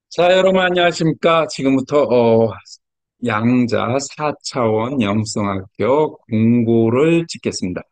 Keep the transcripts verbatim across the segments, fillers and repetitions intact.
자, 여러분 안녕하십니까? 지금부터 어, 양자 사 차원 영성학교 공고를 찍겠습니다.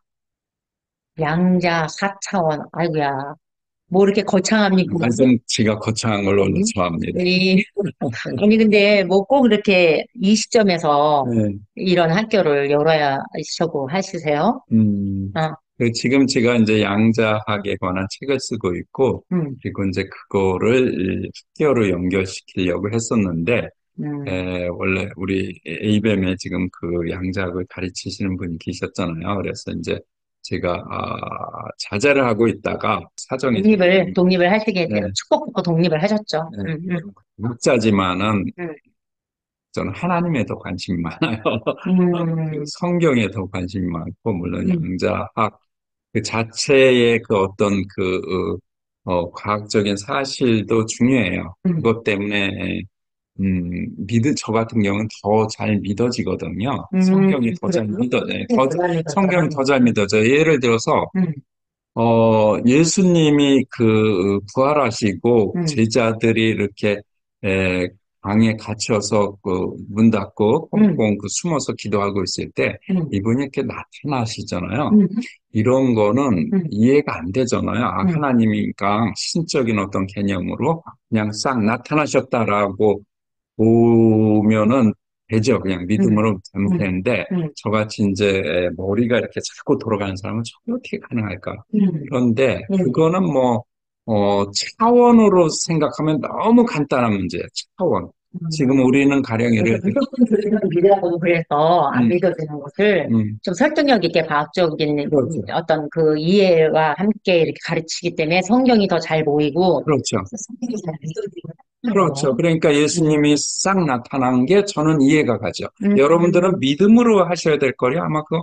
양자 사 차원. 아이고야. 뭐 이렇게 거창합니까? 완전 지가 거창한 걸로 원래 좋아합니다. 이, 아니, 근데 뭐 꼭 이렇게 이 시점에서 네. 이런 학교를 열어야 하시고 하시세요? 음, 어, 그 지금 제가 이제 양자학에 관한 책을 쓰고 있고, 음, 그리고 이제 그거를 이 학교로 연결시키려고 했었는데, 음. 에, 원래 우리 에이비엠에 지금 그 양자학을 가르치시는 분이 계셨잖아요. 그래서 이제 제가 아, 자제를 하고 있다가 사정이 독립을, 독립을 하시게 네, 돼요. 축복 받고 독립을 하셨죠. 네. 음, 음, 목자지만은 음, 저는 하나님에 더 관심이 많아요. 그 음, 성경에 더 관심이 많고 물론 음, 양자학 그 자체의 그 어떤 그 어, 어, 과학적인 사실도 중요해요. 음, 그것 때문에 음, 믿으, 저 같은 경우는 더 잘 믿어지거든요. 음, 성경이 더 잘 그래요? 믿어, 네, 더, 성경이 부담이더라. 더 잘 믿어져요. 예를 들어서, 음, 어, 예수님이 그 부활하시고 음, 제자들이 이렇게 에, 방에 갇혀서 그 문 닫고 음, 꽁꽁 그 숨어서 기도하고 있을 때 음, 이분이 이렇게 나타나시잖아요. 음, 이런 거는 음, 이해가 안 되잖아요. 아, 음, 하나님이니까 신적인 어떤 개념으로 그냥 싹 나타나셨다라고 보면은 되죠. 그냥 음, 믿음으로 되면 음, 되는데 음, 저같이 이제 머리가 이렇게 자꾸 돌아가는 사람은 저게 어떻게 가능할까? 음, 그런데 음. 그거는 뭐, 어, 차원으로 생각하면 너무 간단한 문제예요. 차원. 지금 음. 우리는 가령 그래서 예를 들어, 무조건 교리를 믿으라고 그래서 안 음, 믿어지는 것을 음, 좀 설득력 있게 과학적인 그렇죠. 어떤 그 이해와 함께 이렇게 가르치기 때문에 성경이 더 잘 보이고 그렇죠. 성경이 잘 믿어지고 그렇죠. 하더라고요. 그러니까 음, 예수님이 싹 나타난 게 저는 이해가 가죠. 음, 여러분들은 믿음으로 하셔야 될 거리 아마 그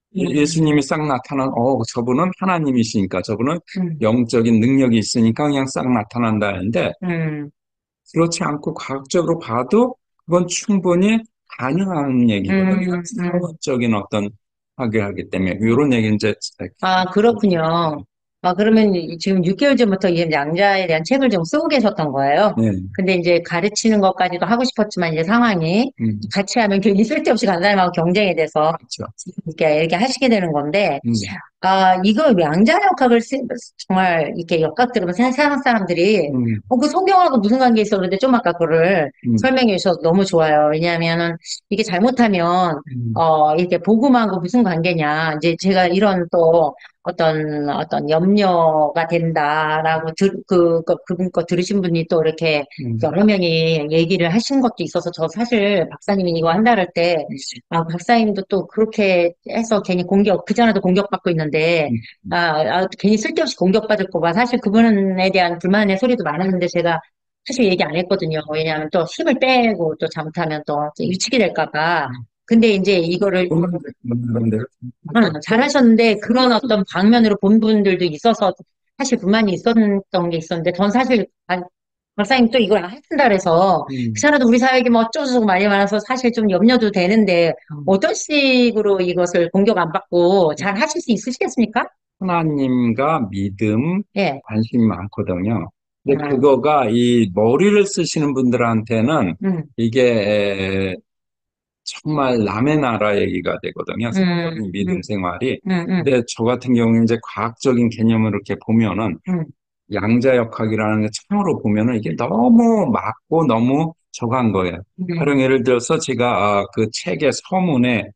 음, 예수님이 싹 나타난, 어, 저분은 하나님이시니까, 저분은 음, 영적인 능력이 있으니까 그냥 싹 나타난다는데, 음, 그렇지 않고 과학적으로 봐도 그건 충분히 가능한 얘기거든요. 음, 음. 사원적인 어떤 파괴하기 때문에. 이런 얘기는 이제, 아, 그렇군요. 아, 그러면 이- 지금 육 개월 전부터 이 양자에 대한 책을 좀 쓰고 계셨던 거예요? 네, 근데 이제 가르치는 것까지도 하고 싶었지만 이제 상황이 음, 같이 하면 괜히 쓸데없이 간 사람하고 경쟁이 돼서 그렇죠. 이렇게, 이렇게 하시게 되는 건데, 음, 아, 이거 양자 역학을 쓰- 정말 이렇게 역학 들으면 세- 세상 사람들이 음, 어, 그 성경하고 무슨 관계 있어? 그런데 좀 아까 그거를 음, 설명해 주셔서 너무 좋아요. 왜냐하면은 이게 잘못하면 음, 어, 이렇게 복음하고 무슨 관계냐. 이제 제가 이런 또 어떤, 어떤 염려가 된다라고 들, 그, 그, 그분 거 들으신 분이 또 이렇게 음, 여러 명이 얘기를 하신 것도 있어서 저 사실 박사님이 이거 한다 할 때, 아, 박사님도 또 그렇게 해서 괜히 공격, 그전에도 공격받고 있는데, 음, 아, 아, 괜히 쓸데없이 공격받을까 봐 사실 그분에 대한 불만의 소리도 많았는데 제가 사실 얘기 안 했거든요. 왜냐하면 또 힘을 빼고 또 잘못하면 또 위축이 될까 봐. 근데 이제 이거를 그런데, 응, 잘하셨는데 그런 어떤 방면으로 본 분들도 있어서 사실 불만이 있었던 게 있었는데 전 사실 아, 박사님 또 이걸 하신다 그래서 음, 그사람도 우리 사회에 뭐 어쩌고저쩌고 말이 많아서 사실 좀 염려도 되는데 어떤 식으로 이것을 공격 안 받고 잘 하실 수 있으시겠습니까? 하나님과 믿음, 예. 관심이 많거든요. 근데 음, 그거가 이 머리를 쓰시는 분들한테는 음, 이게 정말 남의 나라 얘기가 되거든요. 음, 성경의 믿음 음, 생활이. 음, 음, 근데 저 같은 경우는 이제 과학적인 개념으로 이렇게 보면은 음, 양자역학이라는 게 참으로 보면은 이게 너무 맞고 너무 저간 거예요. 가령 음, 예를 들어서 제가 아, 그 책의 서문에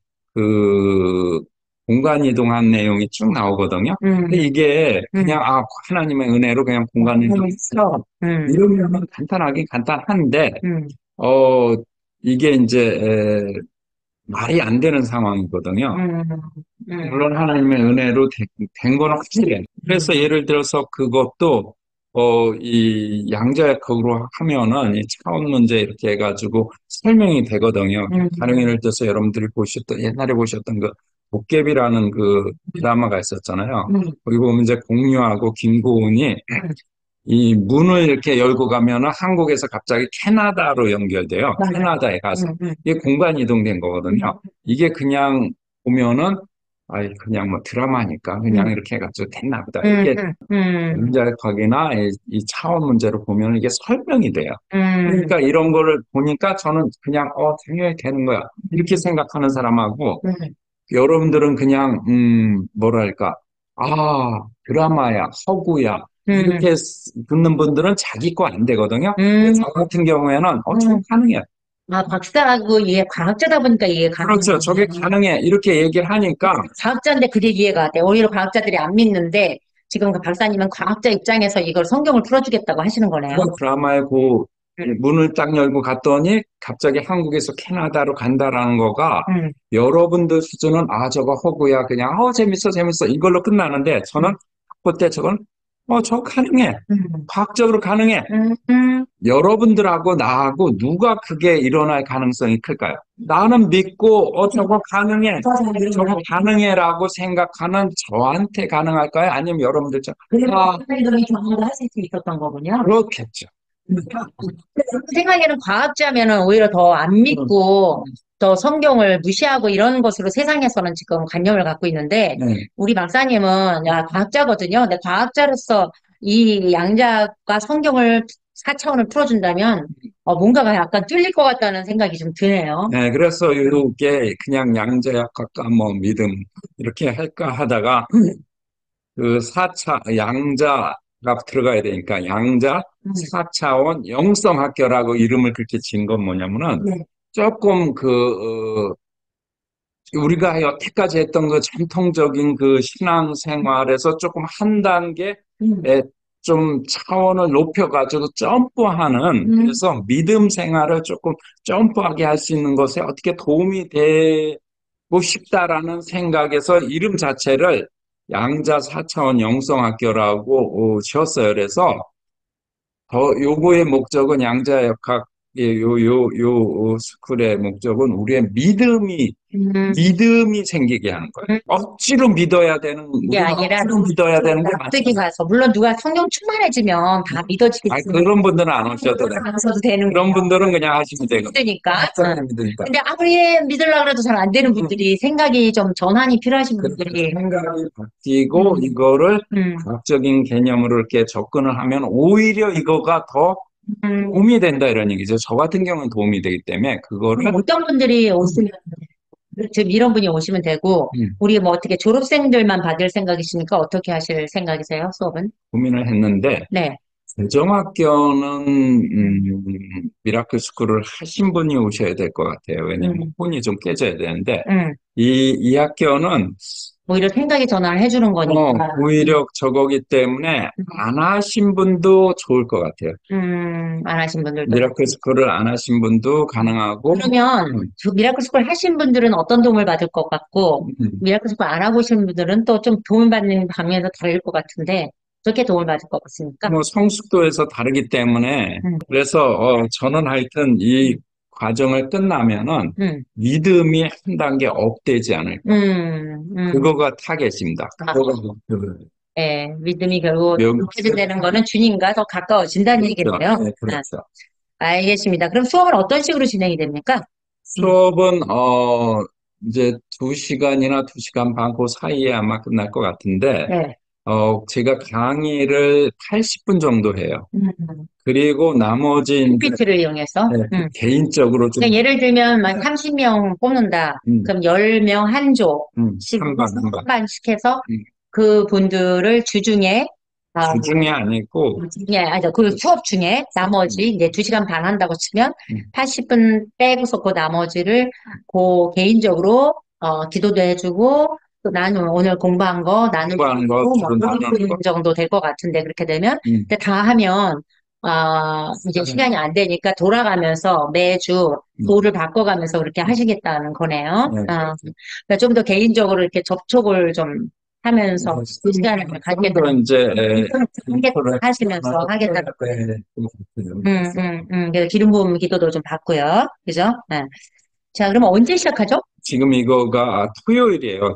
그 공간 이동한 내용이 쭉 나오거든요. 근데 음, 이게 그냥 음, 아 하나님의 은혜로 그냥 공간 이동했어. 음, 이러면은 간단하긴 간단한데 음, 어 이게 이제 말이 안 되는 상황이거든요. 음, 음, 물론 하나님의 은혜로 된, 된 건 확실해. 그래서 음, 예를 들어서 그것도 어, 이 양자역학으로 하면은 이 차원 문제 이렇게 해가지고 설명이 되거든요. 가령 음, 예를 들어서 여러분들이 보셨던 옛날에 보셨던 그 도깨비라는 그 드라마가 있었잖아요. 음, 거기 보면 이제 공유하고 김고은이 이 문을 이렇게 열고 가면은 한국에서 갑자기 캐나다로 연결돼요. 맞아요. 캐나다에 가서. 음, 음, 이게 공간 이동된 음, 거거든요. 이게 그냥 보면은 아이, 그냥 뭐 드라마니까 그냥 음, 이렇게 해가지고 됐나 보다. 음, 이게 음, 음, 양자역학이나 이, 이 차원 문제로 보면 이게 설명이 돼요. 음, 그러니까 이런 거를 보니까 저는 그냥, 어, 당연히 되는 거야. 이렇게 생각하는 사람하고, 음, 여러분들은 그냥, 음, 뭐랄까, 아, 드라마야, 허구야. 음, 이렇게 쓰- 듣는 분들은 자기 거 안 되거든요. 근데 음, 저 같은 경우에는, 어, 좀 음. 가능해. 아, 박사하고 이게 과학자다 보니까 이해 그렇죠. 저게 가능하구나. 가능해. 이렇게 얘기를 하니까, 과학자인데 그게 이해가 돼. 오히려 과학자들이 안 믿는데 지금 그 박사님은 과학자 입장에서 이걸 성경을 풀어주겠다고 하시는 거네요. 그 드라마의 그 음, 문을 딱 열고 갔더니 갑자기 한국에서 캐나다로 간다라는 거가 음, 여러분들 수준은 아 저거 허구야 그냥 어 재밌어 재밌어 이걸로 끝나는데 저는 음, 그때 저건 어 저 가능해 음, 과학적으로 가능해 음, 음. 여러분들하고 나하고 누가 그게 일어날 가능성이 클까요? 나는 믿고 어 저거 가능해 저거 가능해라고 생각하는 저한테 가능할까요? 아니면 여러분들처럼 아 그래서 이 경험도 하실 수 있었던 거군요. 그렇겠죠. 제 생각에는 과학자면은 오히려 더 안 믿고 더 성경을 무시하고 이런 것으로 세상에서는 지금 관념을 갖고 있는데 네. 우리 박사님은 야 과학자거든요. 근데 과학자로서 이 양자가 성경을 사 차원을 풀어준다면 어, 뭔가가 약간 뚫릴 것 같다는 생각이 좀 드네요. 네, 그래서 이게 그냥 양자역학과 뭐 믿음 이렇게 할까 하다가 그 사 차 양자가 들어가야 되니까 양자 음, 사 차원 영성학교라고 이름을 그렇게 지은 건 뭐냐면은 네. 조금 그 어, 우리가 여태까지 했던 그 전통적인 그 신앙생활에서 조금 한 단계 음, 에, 좀 차원을 높여가지고 점프하는 음, 그래서 믿음 생활을 조금 점프하게 할 수 있는 것에 어떻게 도움이 되고 싶다라는 생각에서 이름 자체를 양자 사 차원 영성학교라고 어, 지었어요. 그래서 더 요거의 목적은 양자역학 요 요 요 스쿨의 목적은 우리의 믿음이 음, 믿음이 생기게 하는 거예요. 음. 억지로 믿어야 되는, 이게 우리가 아니라 억지로 믿어야 되는 게 납득이 맞잖아요. 가서 물론 누가 성령 충만해지면 다 아, 믿어지겠지만 그런 분들은 안 오셔도 돼요. 안 써도 되는 그런 거예요. 분들은 그냥 하시면 되거든요. 믿으니까. 응. 확실하게 믿으니까. 근데 아무리 믿으려고 해도 잘 안 되는 음, 분들이 생각이 좀 전환이 필요하신 그렇게 분들이 생각이 바뀌고 음, 이거를 음, 과학적인 개념으로 이렇게 접근을 하면 오히려 이거가 더 음. 도움이 된다 이런 얘기죠. 저 같은 경우는 도움이 되기 때문에 그거를 어떤 분들이 오시면 지금 이런 분이 오시면 되고 음, 우리 뭐 어떻게 졸업생들만 받을 생각이시니까 어떻게 하실 생각이세요? 수업은? 고민을 했는데 네. 재정학교는 음, 미라클 스쿨을 하신 분이 오셔야 될 것 같아요. 왜냐하면 음, 혼이 좀 깨져야 되는데 음. 이, 이 학교는 오히려 생각이 전환을 해주는 거니까. 어, 오히려 저거기 때문에 안 하신 분도 좋을 것 같아요. 음, 안 하신 분들도. 미라클 스쿨을 안 하신 분도 가능하고 그러면 음, 그 미라클 스쿨 하신 분들은 어떤 도움을 받을 것 같고 음, 미라클 스쿨 안 하고 오신 분들은 또 좀 도움을 받는 방면에서 다를 것 같은데 어떻게 도움을 받을 것 같습니까? 뭐 성숙도에서 다르기 때문에 음, 그래서 어, 저는 하여튼 이 과정을 끝나면은 음, 믿음이 한 단계 업되지 않을까. 음, 음. 그거가 타겟입니다. 아, 그거가 목표예요. 예, 믿음이 결국 명, 되는 거는 주님과 더 가까워진다는 그렇죠. 얘기네요. 네, 아, 그렇죠. 알겠습니다. 그럼 수업은 어떤 식으로 진행이 됩니까? 음, 수업은, 어, 이제 두 시간이나 두 시간 반 그 사이에 아마 끝날 것 같은데, 네. 어, 제가 강의를 팔십 분 정도 해요. 음, 그리고 나머지 이제 피피티를 이용해서. 네, 음. 개인적으로 좀, 그러니까 예를 들면 막 삼십 명 뽑는다. 음, 그럼 열 명 한 음, 조씩 한 반, 한 반. 한 반씩 해서 음, 그 분들을 주중에 아, 주중에 아니고, 예, 아니죠. 그 수업 중에 음, 나머지 이제 두 시간 반 한다고 치면 음, 팔십 분 빼고서 그 나머지를 그 개인적으로 어, 기도도 해주고 또 나는 오늘 공부한 거 나누고 공부하는 거, 뭐 서로 오십 나누는 분 거, 정도 될 것 같은데 그렇게 되면 음, 근데 다 하면 아 이제 시간이 안 되니까 돌아가면서 매주 음, 도를 바꿔가면서 그렇게 하시겠다는 거네요. 네, 아, 그러니까 좀 더 개인적으로 이렇게 접촉을 좀 하면서 시간을 갖게 좀더 이제, 에, 하게 인터넷 하시면서 하겠다. 네, 그 음, 음, 음. 그래서 기름 부음 기도도 좀 받고요. 그죠? 네. 자, 그러면 언제 시작하죠? 지금 이거가 토요일이에요.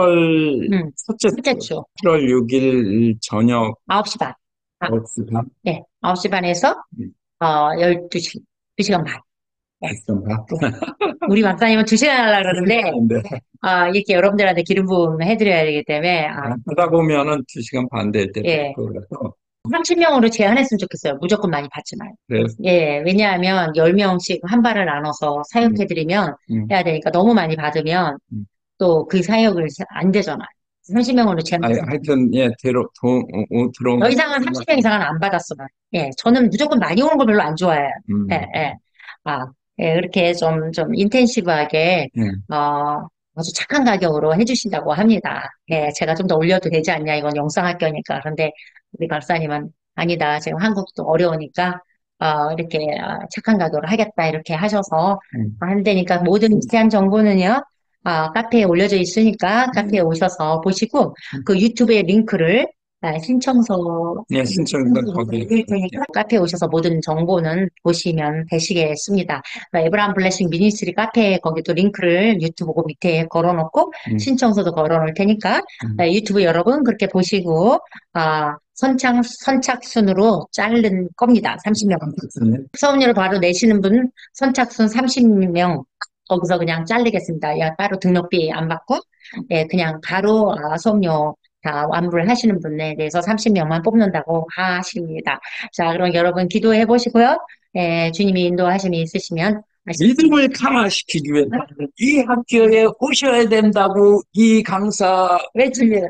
칠월 음, 첫째 첫째 주. 주, 칠월 육 일 저녁 아홉 시 반. 아, 아홉 시 반. 네. 아홉 시 반에서, 어, 열두 시, 두 시간 반. 말씀 바쁘 우리 박사님은 두 시간 하려고 그러는데, 데 아, 이렇게 여러분들한테 기름 부음 해드려야 되기 때문에, 아, 하다 보면은 두 시간 반 될 때도 예. 있고 그래서 삼십 명으로 제한했으면 좋겠어요. 무조건 많이 받지 말고. 그래서 예, 왜냐하면 열 명씩 한 발을 나눠서 음, 사역해드리면 음, 해야 되니까 너무 많이 받으면 음. 또 그 사역을 안 되잖아요. 삼십 명으로 아니, 제한했으면 하여튼 예 들어 도, 어, 들어온 더 거 이상은 삼십 명 이상은 안 받았어요. 예, 저는 무조건 많이 오는 걸 별로 안 좋아해요. 예, 음, 예. 아, 예, 그렇게 좀, 좀 인텐시브하게, 예. 어, 아주 착한 가격으로 해주신다고 합니다. 예, 제가 좀 더 올려도 되지 않냐, 이건 영상학교니까. 그런데 우리 박사님은 아니다. 지금 한국도 어려우니까, 어, 이렇게 어, 착한 가격으로 하겠다, 이렇게 하셔서 음, 한다니까 모든 자세한 정보는요, 아, 카페에 올려져 있으니까 카페에 음, 오셔서 보시고, 음. 그 유튜브에 링크를 아, 신청서 예, 신청은 거기 드릴 테니까 카페에 오셔서 모든 정보는 보시면 되시겠습니다. 에브라임 블레싱 미니스트리 카페에 거기도 링크를 유튜브 그 밑에 걸어놓고 음, 신청서도 걸어놓을 테니까 음. 아, 유튜브 여러분 그렇게 보시고 아, 선착, 선착순으로 자른 겁니다. 삼십 명. 선착순이요? 수업료를 바로 내시는 분 선착순 삼십 명 거기서 그냥 자르겠습니다. 야, 따로 등록비 안 받고 예, 그냥 바로 아, 수업료 다 완부를 하시는 분에 대해서 삼십 명만 뽑는다고 하십니다. 자, 그럼 여러분 기도해 보시고요. 예, 주님이 인도하심이 있으시면 믿음을 강화시키기 위해서 이 학교에 오셔야 된다고 이 강사 외칩니다.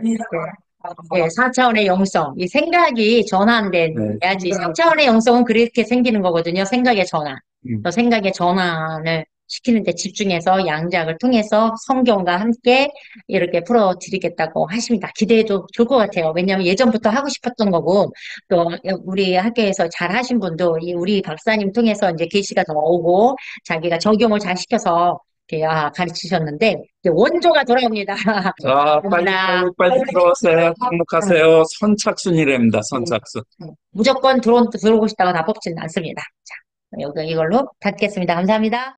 예, 사 차원의 영성. 이 생각이 네, 전환돼야지. 삼 차원의 영성은 그렇게 생기는 거거든요. 생각의 전환. 음, 또 생각의 전환을 시키는 데 집중해서 양작을 통해서 성경과 함께 이렇게 풀어드리겠다고 하십니다. 기대해도 좋을 것 같아요. 왜냐하면 예전부터 하고 싶었던 거고, 또 우리 학교에서 잘 하신 분도 이 우리 박사님 통해서 이제 계시가 더 오고, 자기가 적용을 잘 시켜서 이렇게 아, 가르치셨는데, 이제 원조가 돌아옵니다. 자, 빨리, 빨리, 감사합니다. 빨리 들어오세요. 등록하세요. 선착순이랍니다, 선착순. 무조건 들어, 들어오고 싶다고 다 뽑지는 않습니다. 자, 여기 이걸로 닫겠습니다. 감사합니다.